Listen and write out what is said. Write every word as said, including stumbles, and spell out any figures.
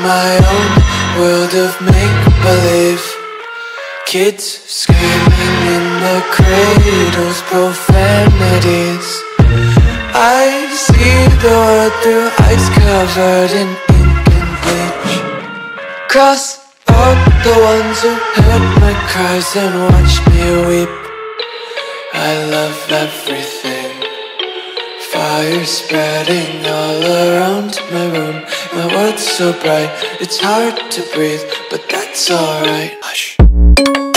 my own world of make-believe. Kids screaming in their cradles, profanities. I see the world through eyes covered in ink and bleach. Cross out the ones who heard my cries and watched me weep. I love everything. Fire spreading all around my room. My world's so bright, it's hard to breathe, but that's alright. Hush.